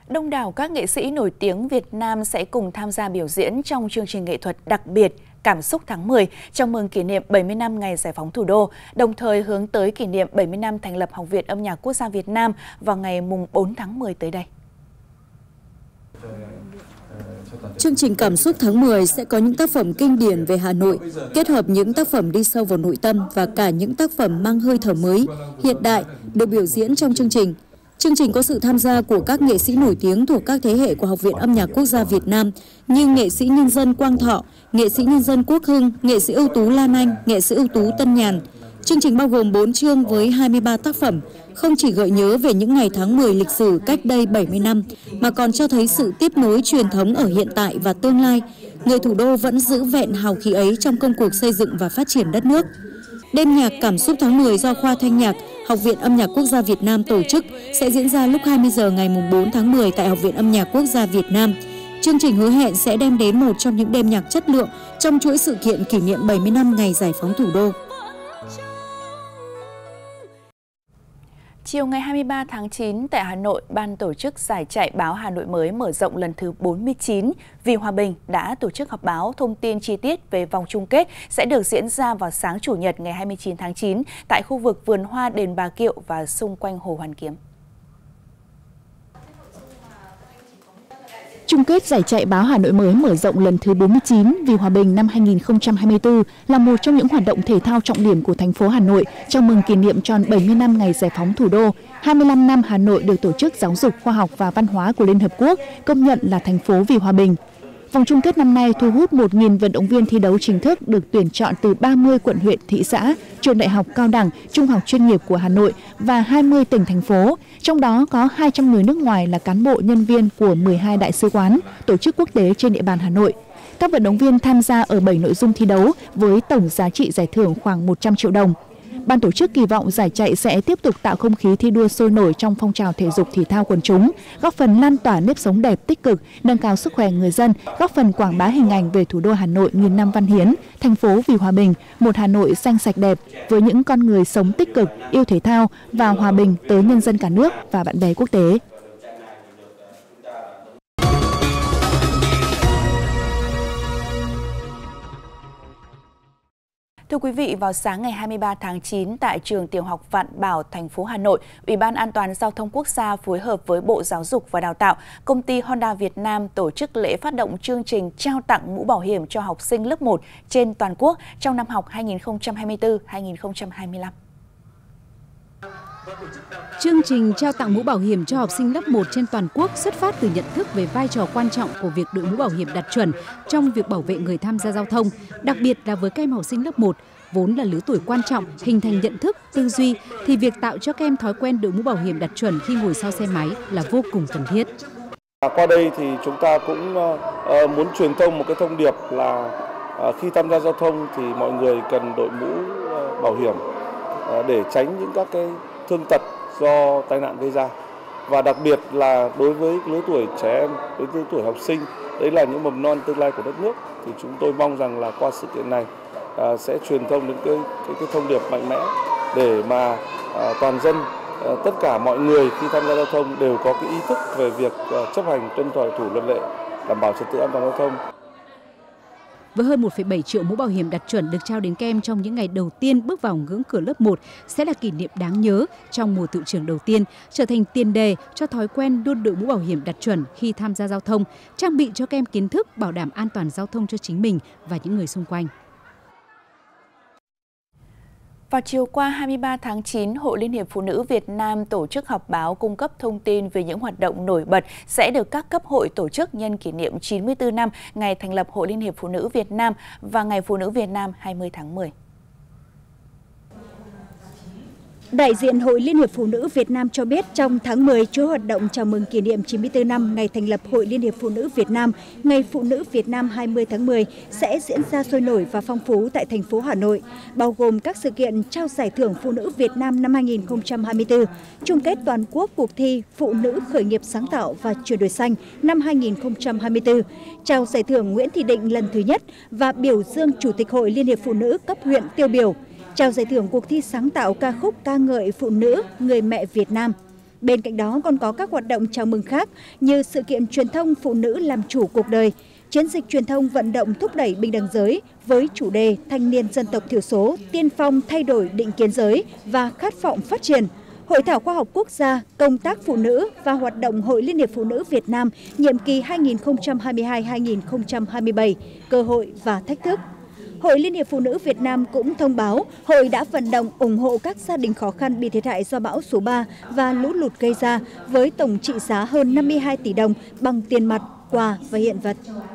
Đông đảo các nghệ sĩ nổi tiếng Việt Nam sẽ cùng tham gia biểu diễn trong chương trình nghệ thuật đặc biệt Cảm xúc tháng 10 chào mừng kỷ niệm 70 năm ngày giải phóng thủ đô, đồng thời hướng tới kỷ niệm 70 năm thành lập Học viện Âm nhạc Quốc gia Việt Nam vào ngày 4 tháng 10 tới đây. Chương trình Cảm xúc tháng 10 sẽ có những tác phẩm kinh điển về Hà Nội, kết hợp những tác phẩm đi sâu vào nội tâm và cả những tác phẩm mang hơi thở mới, hiện đại được biểu diễn trong chương trình. Chương trình có sự tham gia của các nghệ sĩ nổi tiếng thuộc các thế hệ của Học viện Âm nhạc Quốc gia Việt Nam như nghệ sĩ nhân dân Quang Thọ, nghệ sĩ nhân dân Quốc Hưng, nghệ sĩ ưu tú Lan Anh, nghệ sĩ ưu tú Tân Nhàn. Chương trình bao gồm 4 chương với 23 tác phẩm, không chỉ gợi nhớ về những ngày tháng 10 lịch sử cách đây 70 năm, mà còn cho thấy sự tiếp nối truyền thống ở hiện tại và tương lai. Người thủ đô vẫn giữ vẹn hào khí ấy trong công cuộc xây dựng và phát triển đất nước. Đêm nhạc Cảm xúc tháng 10 do Khoa Thanh nhạc, Học viện Âm nhạc Quốc gia Việt Nam tổ chức sẽ diễn ra lúc 20 giờ ngày 4 tháng 10 tại Học viện Âm nhạc Quốc gia Việt Nam. Chương trình hứa hẹn sẽ đem đến một trong những đêm nhạc chất lượng trong chuỗi sự kiện kỷ niệm 70 năm ngày giải phóng thủ đô. Chiều ngày 23 tháng 9 tại Hà Nội, Ban tổ chức giải chạy báo Hà Nội mới mở rộng lần thứ 49 Vì Hòa Bình đã tổ chức họp báo thông tin chi tiết về vòng chung kết sẽ được diễn ra vào sáng Chủ nhật ngày 29 tháng 9 tại khu vực vườn hoa đền Bà Kiệu và xung quanh Hồ Hoàn Kiếm. Chung kết giải chạy báo Hà Nội mới mở rộng lần thứ 49 Vì Hòa Bình năm 2024 là một trong những hoạt động thể thao trọng điểm của thành phố Hà Nội chào mừng kỷ niệm tròn 70 năm ngày giải phóng thủ đô, 25 năm Hà Nội được Tổ chức Giáo dục, Khoa học và Văn hóa của Liên Hợp Quốc công nhận là thành phố vì hòa bình. Vòng chung kết năm nay thu hút 1.000 vận động viên thi đấu chính thức được tuyển chọn từ 30 quận huyện, thị xã, trường đại học, cao đẳng, trung học chuyên nghiệp của Hà Nội và 20 tỉnh, thành phố. Trong đó có 200 người nước ngoài là cán bộ, nhân viên của 12 đại sứ quán, tổ chức quốc tế trên địa bàn Hà Nội. Các vận động viên tham gia ở 7 nội dung thi đấu với tổng giá trị giải thưởng khoảng 100 triệu đồng. Ban tổ chức kỳ vọng giải chạy sẽ tiếp tục tạo không khí thi đua sôi nổi trong phong trào thể dục thể thao quần chúng, góp phần lan tỏa nếp sống đẹp tích cực, nâng cao sức khỏe người dân, góp phần quảng bá hình ảnh về thủ đô Hà Nội nghìn năm văn hiến, thành phố vì hòa bình, một Hà Nội xanh sạch đẹp với những con người sống tích cực, yêu thể thao và hòa bình tới nhân dân cả nước và bạn bè quốc tế. Thưa quý vị, vào sáng ngày 23 tháng 9 tại trường Tiểu học Vạn Bảo, thành phố Hà Nội, Ủy ban An toàn Giao thông Quốc gia phối hợp với Bộ Giáo dục và Đào tạo, Công ty Honda Việt Nam tổ chức lễ phát động chương trình trao tặng mũ bảo hiểm cho học sinh lớp 1 trên toàn quốc trong năm học 2024-2025. Chương trình trao tặng mũ bảo hiểm cho học sinh lớp 1 trên toàn quốc xuất phát từ nhận thức về vai trò quan trọng của việc đội mũ bảo hiểm đạt chuẩn trong việc bảo vệ người tham gia giao thông, đặc biệt là với các em học sinh lớp 1, vốn là lứa tuổi quan trọng hình thành nhận thức, tư duy, thì việc tạo cho các em thói quen đội mũ bảo hiểm đạt chuẩn khi ngồi sau xe máy là vô cùng cần thiết. Qua đây thì chúng ta cũng muốn truyền thông một cái thông điệp là khi tham gia giao thông thì mọi người cần đội mũ bảo hiểm để tránh những các cái thương tật do tai nạn gây ra, và đặc biệt là đối với lứa tuổi trẻ em, đối với lứa tuổi học sinh, đấy là những mầm non tương lai của đất nước, thì chúng tôi mong rằng là qua sự kiện này sẽ truyền thông đến cái thông điệp mạnh mẽ để mà toàn dân, tất cả mọi người khi tham gia giao thông đều có cái ý thức về việc chấp hành tuân thủ luật lệ, đảm bảo trật tự an toàn giao thông. Với hơn 1,7 triệu mũ bảo hiểm đạt chuẩn được trao đến các em trong những ngày đầu tiên bước vào ngưỡng cửa lớp 1 sẽ là kỷ niệm đáng nhớ trong mùa tựu trường đầu tiên, trở thành tiền đề cho thói quen luôn đội mũ bảo hiểm đạt chuẩn khi tham gia giao thông, trang bị cho các em kiến thức bảo đảm an toàn giao thông cho chính mình và những người xung quanh. Vào chiều qua 23 tháng 9, Hội Liên hiệp Phụ nữ Việt Nam tổ chức họp báo cung cấp thông tin về những hoạt động nổi bật sẽ được các cấp hội tổ chức nhân kỷ niệm 94 năm ngày thành lập Hội Liên hiệp Phụ nữ Việt Nam và Ngày Phụ nữ Việt Nam 20 tháng 10. Đại diện Hội Liên hiệp Phụ nữ Việt Nam cho biết trong tháng 10, chuỗi hoạt động chào mừng kỷ niệm 94 năm ngày thành lập Hội Liên hiệp Phụ nữ Việt Nam, Ngày Phụ nữ Việt Nam 20 tháng 10 sẽ diễn ra sôi nổi và phong phú tại thành phố Hà Nội, bao gồm các sự kiện trao giải thưởng Phụ nữ Việt Nam năm 2024, chung kết toàn quốc cuộc thi Phụ nữ khởi nghiệp sáng tạo và chuyển đổi xanh năm 2024, trao giải thưởng Nguyễn Thị Định lần thứ nhất và biểu dương Chủ tịch Hội Liên hiệp Phụ nữ cấp huyện tiêu biểu, trao giải thưởng cuộc thi sáng tạo ca khúc ca ngợi phụ nữ, người mẹ Việt Nam. Bên cạnh đó còn có các hoạt động chào mừng khác như sự kiện truyền thông phụ nữ làm chủ cuộc đời, chiến dịch truyền thông vận động thúc đẩy bình đẳng giới với chủ đề thanh niên dân tộc thiểu số tiên phong thay đổi định kiến giới và khát vọng phát triển, Hội thảo khoa học quốc gia, công tác phụ nữ và hoạt động Hội Liên hiệp Phụ nữ Việt Nam nhiệm kỳ 2022-2027, cơ hội và thách thức. Hội Liên hiệp Phụ nữ Việt Nam cũng thông báo hội đã vận động ủng hộ các gia đình khó khăn bị thiệt hại do bão số 3 và lũ lụt gây ra với tổng trị giá hơn 52 tỷ đồng bằng tiền mặt, quà và hiện vật.